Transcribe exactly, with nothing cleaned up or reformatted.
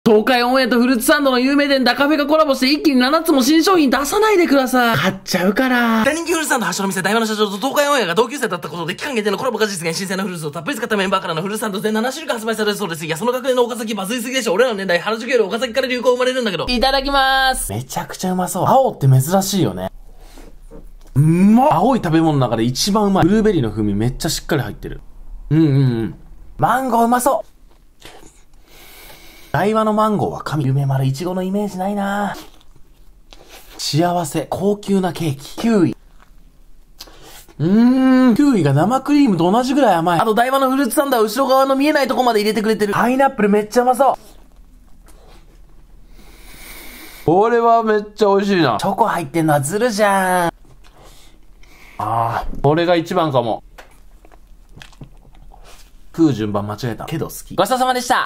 東海オンエアとフルーツサンドの有名店ダカフェがコラボして一気にななつも新商品出さないでください。買っちゃうから。大人気フルーツサンド発祥の店、大和の社長と東海オンエアが同級生だったことで期間限定のコラボが実現。新鮮なフルーツをたっぷり使ったメンバーからのフルーツサンド全なな種類が発売されるそうです。いや、その学年の岡崎バズりすぎでしょ。俺らの年代、原宿より岡崎から流行生まれるんだけど。いただきまーす。めちゃくちゃうまそう。青って珍しいよね。うまっ。青い食べ物の中で一番うまい。ブルーベリーの風味めっちゃしっかり入ってる。うんうんうん。マンゴーうまそう。大和のマンゴーは神。夢丸いちごのイメージないな。幸せ、高級なケーキ。キウイ。うーん、キウイが生クリームと同じぐらい甘い。あと大和のフルーツサンドは後ろ側の見えないとこまで入れてくれてる。パイナップルめっちゃうまそう。これはめっちゃ美味しいな。チョコ入ってんのはズルじゃん。ああ、これが一番かも。食う順番間違えた。けど好き。ごちそうさまでした。